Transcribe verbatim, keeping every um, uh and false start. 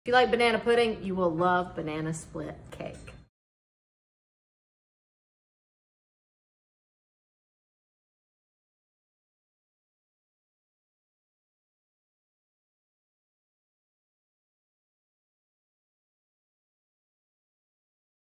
If you like banana pudding, you will love banana split cake.